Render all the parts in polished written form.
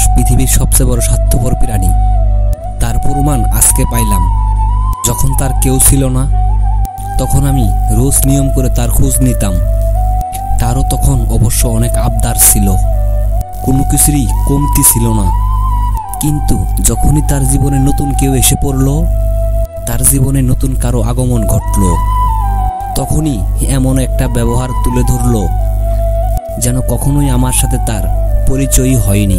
পৃথিবীর সবচেয়ে বড় স্বার্থপর প্রাণী। তার প্রমাণ আজকে পাইলাম। যখন তার কেউ ছিল না, তখন আমি রোজ নিয়ম করে তার খোঁজ নিতাম। তারও তখন অবশ্য অনেক আবদার ছিল, কোনো কিছুরই কমতি ছিল না। কিন্তু যখনই তার জীবনে নতুন কেউ এসে পড়ল, তার জীবনে নতুন কারো আগমন ঘটল, তখনই এমন একটা ব্যবহার তুলে ধরল যেন কখনোই আমার সাথে তার পরিচয়ই হয়নি।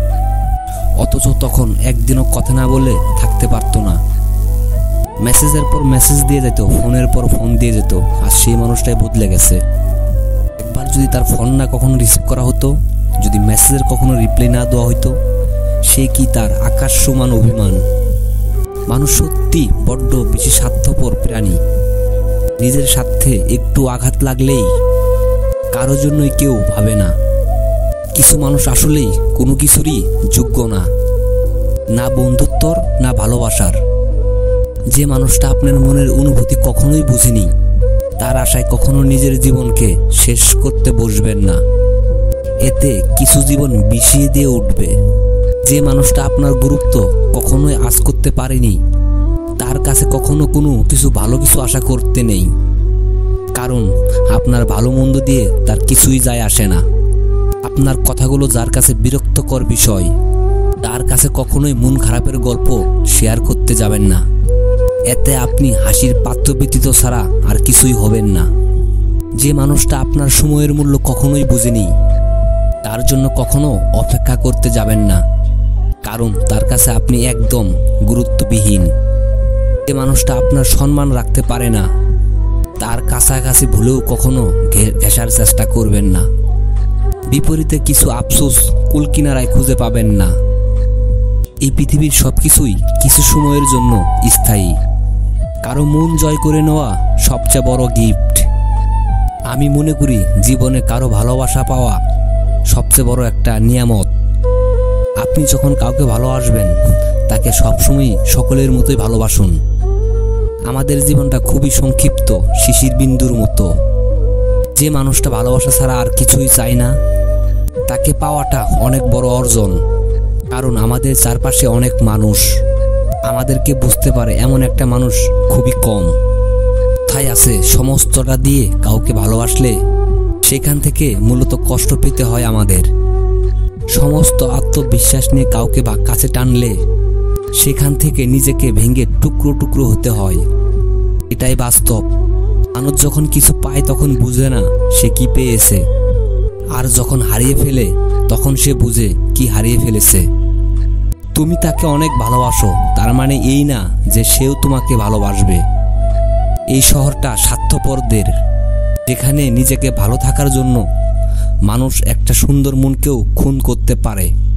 অথচ তখন একদিনও কথা না বলে থাকতে পারতো না। মেসেজের পর মেসেজ দিয়ে যেত, ফোনের পর ফোন দিয়ে যেত। আর সেই মানুষটাই বদলে গেছে। একবার যদি তার ফোন না কখনো রিসিভ করা হতো, যদি মেসেজের কখনো রিপ্লাই না দেওয়া হতো, সে কি তার আকাশ সমান অভিমান। মানুষ সত্যি বড্ড বেশি স্বার্থপর প্রাণী। নিজের স্বার্থে একটু আঘাত লাগলেই কারো জন্যই কেউ ভাবে না। কিছু মানুষ আসলেই কোনো কিছুরই যোগ্য না, না বন্ধুত্বর না ভালোবাসার। যে মানুষটা আপনার মনের অনুভূতি কখনোই বুঝেনি, তার আশায় কখনো নিজের জীবনকে শেষ করতে বসবেন না। এতে কিছু জীবন বিষিয়ে দিয়ে উঠবে। যে মানুষটা আপনার গুরুত্ব কখনোই আঁচ করতে পারেনি, তার কাছে কখনো কোনো ভালো কিছু আশা করতে নেই। কারণ আপনার ভালো মন্দ দিয়ে তার কিছুই যায় আসে না। আপনার কথাগুলো যার কাছে বিরক্তকর বিষয়, তার কাছে কখনোই মন খারাপের গল্প শেয়ার করতে যাবেন না। এতে আপনি হাসির পাত্র ব্যতীত ছাড়া আর কিছুই হবেন না। যে মানুষটা আপনার সময়ের মূল্য কখনোই বুঝেনি, তার জন্য কখনো অপেক্ষা করতে যাবেন না। কারণ তার কাছে আপনি একদম গুরুত্ববিহীন। যে মানুষটা আপনার সম্মান রাখতে পারে না, তার কাছাকাছি ভুলেও কখনো ঘেঁষার চেষ্টা করবেন না। বিপরীতে কিছু আফসোস কুল কিনারায় খুঁজে পাবেন না। এই পৃথিবীর সবকিছুই কিছু সময়ের জন্য স্থায়ী। কারো মন জয় করে নেওয়া সবচেয়ে বড় গিফট। আমি মনে করি জীবনে কারো ভালোবাসা পাওয়া সবচেয়ে বড় একটা নিয়ামত। আপনি যখন কাউকে ভালোবাসবেন, তাকে সবসময় সকলের মতোই ভালোবাসুন। আমাদের জীবনটা খুবই সংক্ষিপ্ত, শিশির বিন্দুর মতো। যে মানুষটা ভালোবাসা ছাড়া আর কিছুই চায় না, তাকে পাওয়াটা অনেক বড় অর্জন। কারণ আমাদের চারপাশে অনেক মানুষ আমাদেরকে বুঝতে পারে এমন একটা মানুষ খুবই কম। তাই আছে সমস্তটা দিয়ে কাউকে ভালোবাসলে সেখান থেকে মূলত কষ্ট পেতে হয় আমাদের। সমস্ত আত্মবিশ্বাস নিয়ে কাউকে কাছে টানলে সেখান থেকে নিজেকে ভেঙে টুকরো টুকরো হতে হয়। এটাই বাস্তব। মানুষ যখন কিছু পায় তখন বুঝে না সে কি পেয়েছে, আর যখন হারিয়ে ফেলে তখন সে বুঝে কি হারিয়ে ফেলেছে। তুমি তাকে অনেক ভালোবাসো, তার মানে এই না যে সেও তোমাকে ভালোবাসবে। এই শহরটা স্বার্থপরদের, যেখানে নিজেকে ভালো থাকার জন্য মানুষ একটা সুন্দর মনকেও খুন করতে পারে।